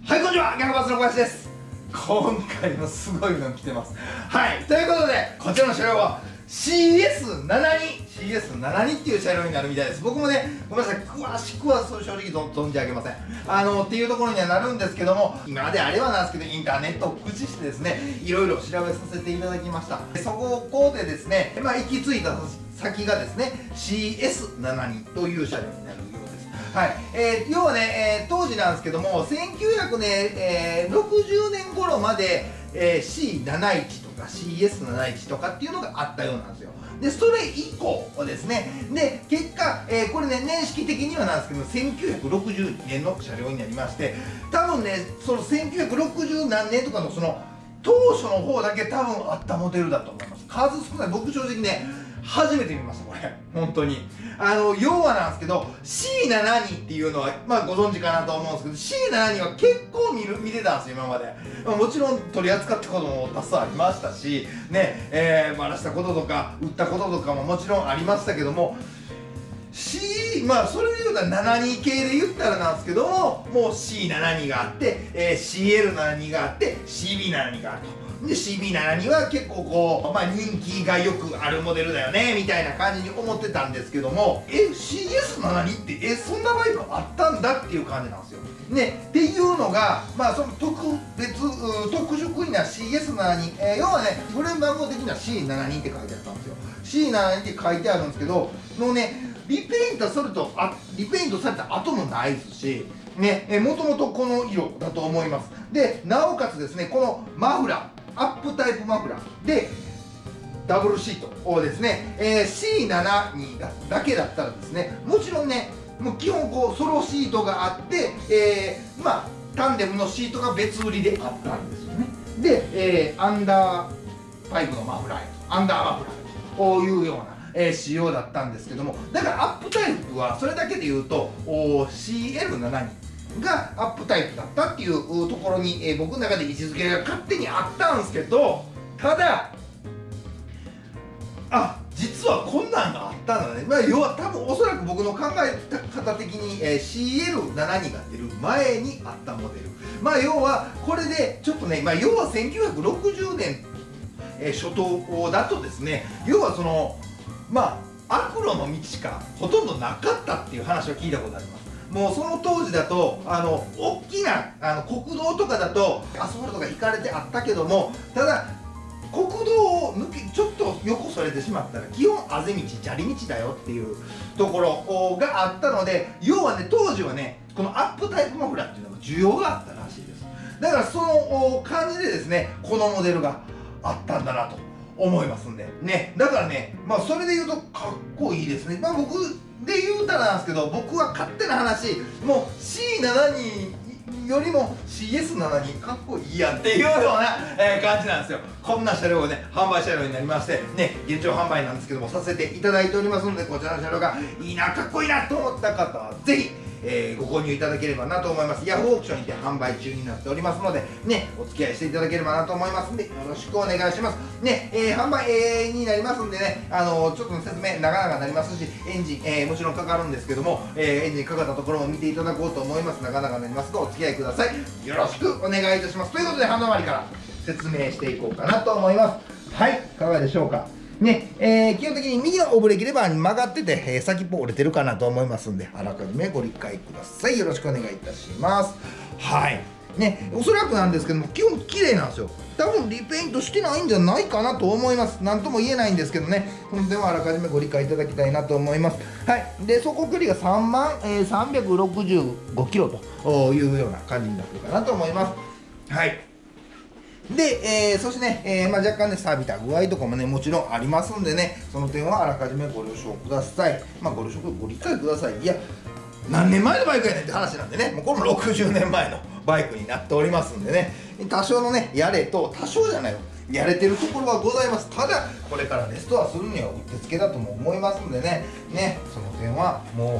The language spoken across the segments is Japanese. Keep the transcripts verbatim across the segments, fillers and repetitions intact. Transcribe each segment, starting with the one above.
はい、こんにちは、ギャグバスの小林です。今回もすごいの来てます。はい、ということで、こちらの車両は シーエスななじゅうに シーエスななじゅうに っていう車両になるみたいです。僕もね、ごめんなさい、詳しくは正直存じ上げません。あのっていうところにはなるんですけども、今であればなんですけど、インターネットを駆使してですね、いろいろ調べさせていただきました。そこでですね、まあ、行き着いた先がですね シーエスななじゅうに という車両になるようです。はい、えー、要はね、えー、当時なんですけどもせんきゅうひゃくろくじゅうねん頃まで、えー、シーななじゅういち とか シーエスななじゅういち とかっていうのがあったようなんですよ。でそれ以降ですね、で結果、えー、これね年式的にはなんですけどせんきゅうひゃくろくじゅうねんの車両になりまして、多分ねそのせんきゅうひゃくろくじゅう何年とかのその当初の方だけ多分あったモデルだと思います。数少ない。僕正直ね初めて見ましたこれ本当に。あの要はなんですけど シーななじゅうに っていうのはまあご存知かなと思うんですけど シーななじゅうに は結構見る見てたんですよ今まで。もちろん取り扱ったことも多数ありましたしね、えー、バラしたこととか売ったこととかももちろんありましたけども、 C まあそれで言うたらななじゅうに系で言ったらなんですけども、もう シーななじゅうに があって、えー、シーエルななじゅうに があって シービーななじゅうに があると。で シービーななじゅうに は結構こう、まあ、人気がよくあるモデルだよねみたいな感じに思ってたんですけども、え シーエスななじゅうに ってえそんなバイクあったんだっていう感じなんですよ。ね、っていうのが、まあ、その特別特殊な シーエスななじゅうに、えー、要はねフレーム番号的には シーななじゅうに って書いてあったんですよ。 シーななじゅうに って書いてあるんですけどのね、リペイントするとあリペイントされた後もないですしね、えもともとこの色だと思います。でなおかつですね、このマフラーアップタイプマフラーでダブルシートをですね、えー、シーななじゅうに だ, だけだったらですね、もちろんねもう基本こうソロシートがあって、えー、まあタンデムのシートが別売りであったんですよね。で、えー、アンダーパイプのマフラーアンダーマフラーとこういうような、えー、仕様だったんですけども、だからアップタイプはそれだけで言うと シーエルななじゅうにがアップタイプだったっていうところに、えー、僕の中で位置づけが勝手にあったんですけど、ただあ実はこんなんがあったんだね。まあ、要は多分おそらく僕の考え方的に、えー、シーエルななじゅうに が出る前にあったモデル。まあ要はこれでちょっとね、まあ、要はせんきゅうひゃくろくじゅうねん、えー、初頭だとですね、要はそのまあ悪路の道しかほとんどなかったっていう話を聞いたことあります。もうその当時だとあの大きなあの国道とかだとアスファルトが引かれてあったけども、ただ国道を抜けちょっと横それてしまったら基本あぜ道砂利道だよっていうところがあったので、要はね当時はねこのアップタイプマフラーっていうのが需要があったらしいです。だからその感じでですねこのモデルがあったんだなと思いますんでね。だからねまあそれで言うとかっこいいですね。まあ僕で言うたらなんですけど、僕は勝手な話もう シーななじゅうに よりも シーエスななじゅうに かっこいいやんっていうような、えー、感じなんですよ。こんな車両がね販売車両になりましてね、現状販売なんですけどもさせていただいておりますので、こちらの車両がいいなかっこいいなと思った方はぜひえー、ご購入いただければなと思います。ヤフーオークションにて販売中になっておりますのでね、お付き合いしていただければなと思いますんでよろしくお願いしますね。えー、販売、えー、になりますんでね、あのー、ちょっと説明長々なりますしエンジン、えー、もちろんかかるんですけども、えー、エンジンかかったところも見ていただこうと思います。長々なりますがお付き合いください。よろしくお願いいたします。ということでハンド周りから説明していこうかなと思います。はい、いかがでしょうかね。えー、基本的に右のオブレーキレバーに曲がってて、えー、先っぽ折れてるかなと思いますんで、あらかじめご理解ください。よろしくお願いいたします。はいね、おそらくなんですけども基本綺麗なんですよ。多分リペイントしてないんじゃないかなと思います。何とも言えないんですけどね、その点はあらかじめご理解いただきたいなと思います。はいで走行距離がさんまんさんびゃくろくじゅうごキロというような感じになってるかなと思います。はいで、えー、そしてね、えーまあ、若干ね、錆びた具合とかもね、もちろんありますんでね、その点はあらかじめご了承ください。まあ、ご了承、ご理解ください。いや、何年前のバイクやねんって話なんでね、もうこれもろくじゅうねんまえのバイクになっておりますんでね、多少のね、やれと、多少じゃないよ、やれてるところはございます。ただ、これからレストアするにはうってつけだとも思いますんでね、ね、その点はもう、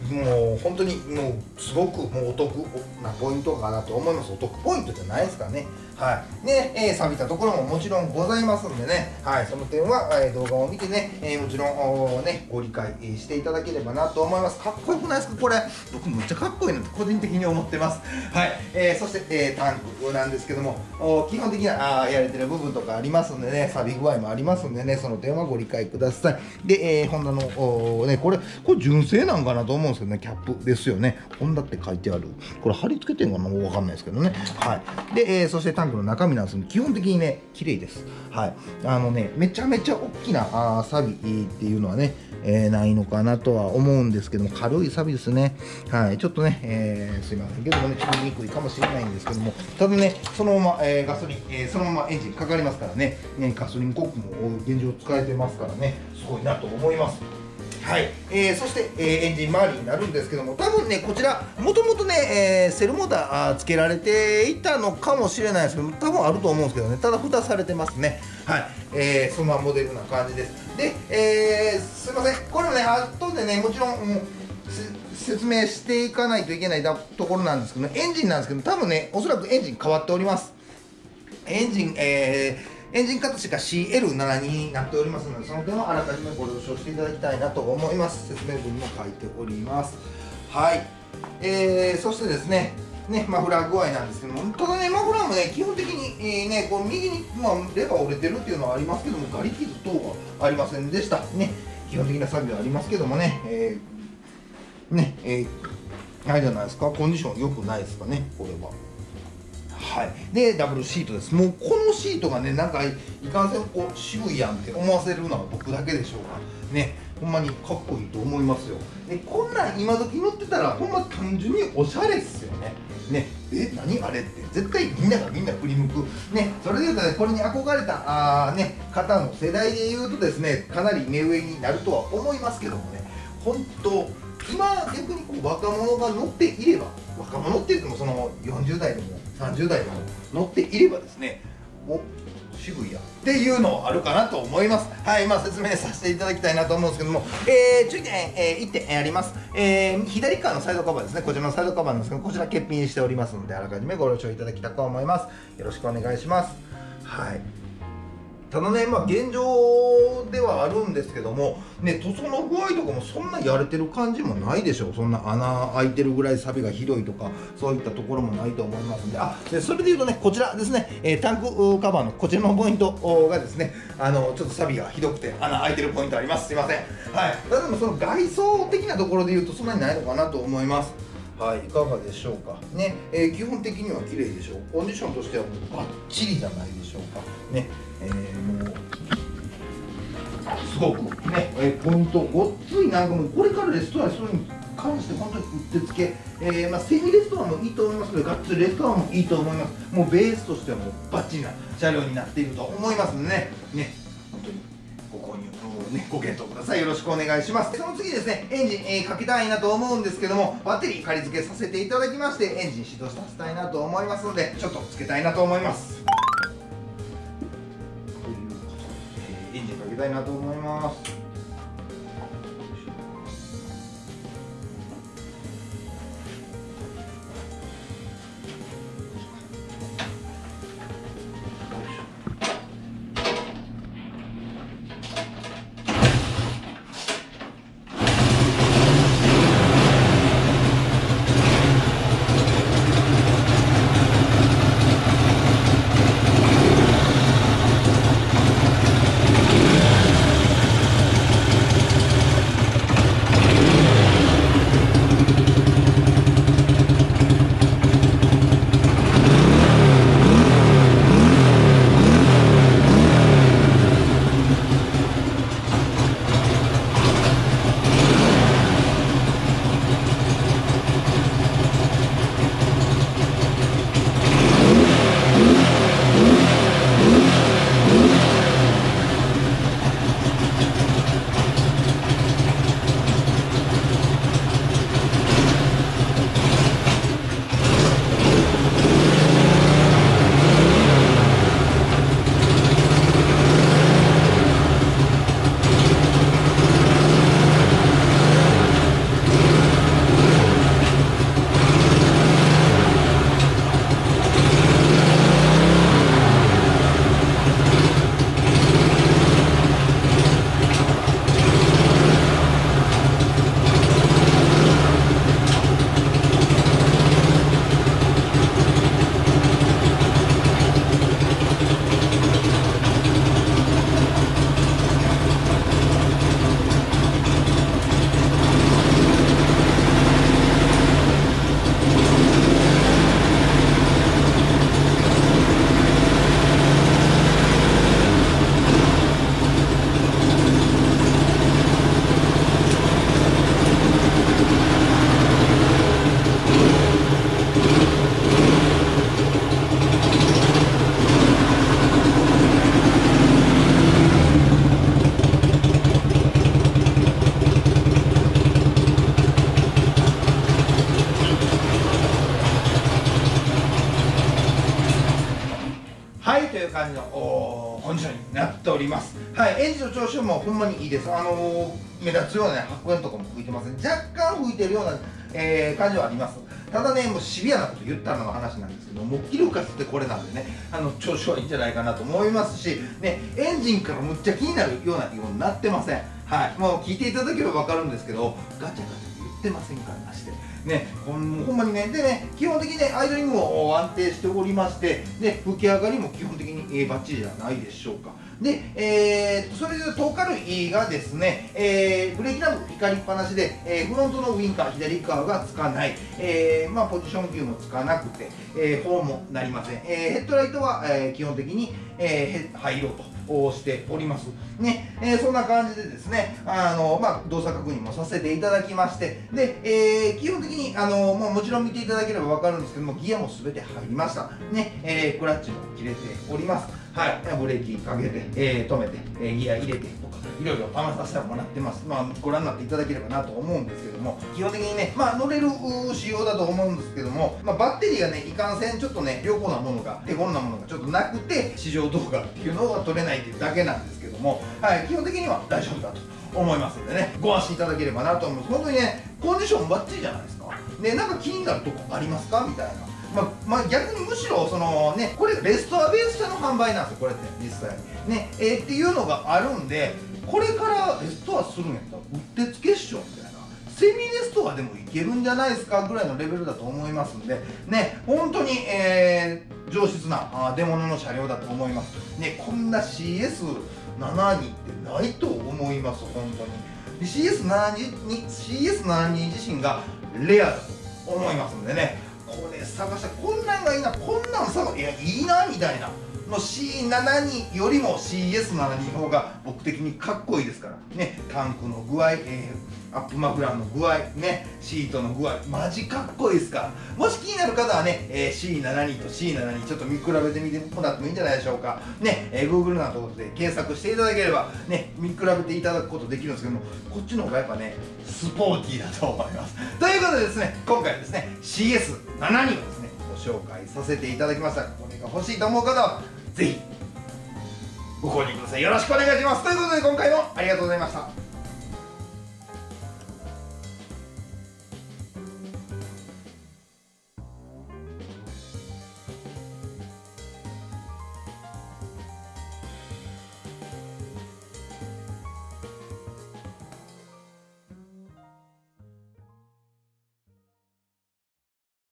もう本当にもうすごくもうお得なポイントかなと思います。お得ポイントじゃないですかね。はいね、えー、錆びたところももちろんございますんでね、はい、その点は、えー、動画を見てね、えー、もちろんねご理解していただければなと思います。かっこよくないですかこれ。僕めっちゃかっこいいなと個人的に思ってます。はい、えー、そして、えー、タンクなんですけども、基本的なあやれてる部分とかありますんでね、錆び具合もありますんでね、その点はご理解ください。で、えー、ホンダのねこれこれ純正なんかなと思うんですけどね、キャップですよね。ホンダって書いてある。これ貼り付けてんかなもうわかんないですけどね。はい。で、えー、そしてタンクの中身なんですけど、基本的にね綺麗です。はい。あのねめちゃめちゃ大きなあ錆びっていうのはね、えー、ないのかなとは思うんですけども、軽い錆びですね。はい。ちょっとね、えー、すいませんけどもね、ちょっと見にくいかもしれないんですけども、ただねそのまま、えー、ガソリン、えー、そのままエンジンかかりますからね、ねガソリンコックも現状使えてますからね、すごいなと思います。はい、えー、そして、えー、エンジン周りになるんですけども、多分ねこちらもともとね、えー、セルモーターあつけられていたのかもしれないですけど、多分あると思うんですけどね、ただ蓋されてますね。はい、えー、そのモデルな感じです。で、えー、すいません、これもね後でねもちろん、うん、説明していかないといけないところなんですけど、エンジンなんですけど多分ねおそらくエンジン変わっております。エンジン、えーエンジン形が シーエルななじゅうに になっておりますので、その点はあらかじめご了承していただきたいなと思います。説明文も書いております。はい、えー、そしてですね、ねマフラー具合なんですけども、ただね、マフラーもね、基本的に、えー、ね、こう右に、まあ、レバー折れてるっていうのはありますけども、ガリ傷等はありませんでした。ね、基本的な作業はありますけどもね、えー、ね、えー、あれじゃないですか、コンディション良くないですかね、これは。はい、でダブルシートです。もうこのシートがねなんかいかんせんこう渋いやんって思わせるのは僕だけでしょうかね。ほんまにかっこいいと思いますよ。でこんなん今時乗ってたらほんま単純におしゃれっすよね。ねえ何あれって絶対みんながみんな振り向くね。それでいうとねこれに憧れたあー、ね、方の世代でいうとですねかなり目上になるとは思いますけどもね、本当今逆にこう若者が乗っていれば、若者って言ってもそのよんじゅう代でもさんじゅう代でも乗っていればですね、お渋いやっていうのはあるかなと思います。はい、まあ、説明させていただきたいなと思うんですけども、えー、注意点、えー、いってんあります。えー、左側のサイドカバーですね、こちらのサイドカバーなんですけど、こちら欠品しておりますので、あらかじめご了承いただきたく思います。よろしくお願いします。はい。ただね、まあ、現状ではあるんですけども、ね、塗装の具合とかもそんなやれてる感じもないでしょう。そんな穴開いてるぐらい錆びがひどいとかそういったところもないと思いますんで、あでそれでいうとねこちらですね、えー、タンクカバーのこちらのポイントがですね、あのちょっと錆びがひどくて穴開いてるポイントあります。すいません。はい、ただでもその外装的なところでいうとそんなにないのかなと思います。はい、いかがでしょうかね、えー、基本的には綺麗でしょう。コンディションとしてはもうバッチリじゃないでしょうかね。えー、もうすごくね、えー、ポイントごっついなんかもうこれからレストランするに関して本当にうってつけ、えーまあ、セミレストランもいいと思いますけど、がっつりレストランもいいと思います。もうベースとしてはもうバッチリな車両になっていると思いますのでね、ね本当にご購入ね、ご検討ください。よろしくお願いします。その次ですね、エンジン、えー、かけたいなと思うんですけども、バッテリー仮付けさせていただきましてエンジン始動させたいなと思いますので、ちょっとつけたいなと思います。エンジンかけたいなと思います。 はいという感じのおコンディションになっております。はい、エンジンの調子もほんまにいいです。あのー、目立つような、ね、白煙とかも吹いてません。若干吹いてるような、えー、感じはあります。ただね、もうシビアなこと言ったのが話なんですけども、キルカスってこれなんでね、あの調子はいいんじゃないかなと思いますし、ね、エンジンからむっちゃ気になるようなようになってません。はい、もう聞いていただければ分かるんですけど、ガチャガチャ言ってませんからなして。ね、ほんほんまにね、でね、基本的にね、アイドリングも安定しておりまして、で、吹き上がりも基本的に、えー、バッチリじゃないでしょうか。で、えー、それでトーカルイがですね、えー、ブレーキランプ光りっぱなしで、えー、フロントのウインカー、左側がつかない、えー、まあ、ポジションキューもつかなくて、えー、ホーンもなりません。えー、ヘッドライトは、えー、基本的に、えー、灰色としております。ね、えー、そんな感じでですね、あの、まあ、動作確認もさせていただきまして、で、えー、基本的に、あの、もうもちろん見ていただければわかるんですけども、ギアもすべて入りました。ね、えー、クラッチも切れております。はい、ブレーキかけて、えー、止めて、えー、ギア入れてとか、いろいろ試させてもらってます。まあ、ご覧になっていただければなと思うんですけども、基本的にね、まあ、乗れる仕様だと思うんですけども、まあ、バッテリーがね、いかんせんちょっとね、良好なものが、手頃なものがちょっとなくて、試乗動画っていうのが撮れないっていうだけなんですけども、はい、基本的には大丈夫だと思いますのでね、ご安心いただければなと思います。本当にね、コンディションバッチリじゃないですか。ね、なんか気になるとこありますかみたいな。まあ、まあ、逆にむしろそのね、これレストアベース車の販売なんですよ、これって実際ね、えー、っていうのがあるんで、これからレストアするんやったらうってつけっしょみたいな、セミレストアでもいけるんじゃないですかぐらいのレベルだと思いますんでね、本当に、えー、上質なあ出物の車両だと思いますね。こんな シーエスななじゅうに ってないと思います。本当に シーエスななじゅうに シーエスななじゅうに 自身がレアだと思いますんでね、これ探したらこんなんがいいな、こんなん探いやいいなみたいなの シーななじゅうに よりも シーエスななじゅうに の方が僕的にかっこいいですからね。タンクの具合、えー、アップマフラーの具合ね、シートの具合マジかっこいいですから、もし気になる方はね、えー、シーななじゅうに と シーななじゅうに ちょっと見比べてみてもらってもいいんじゃないでしょうかね。えー、Google などで検索していただければね、見比べていただくことできるんですけども、こっちの方がやっぱねスポーティーだと思います。ということでですね、今回はですね シーエスななじゅうに をですねご紹介させていただきました。これが欲しいと思う方はぜひご購入ください。よろしくお願いします。ということで今回もありがとうございました。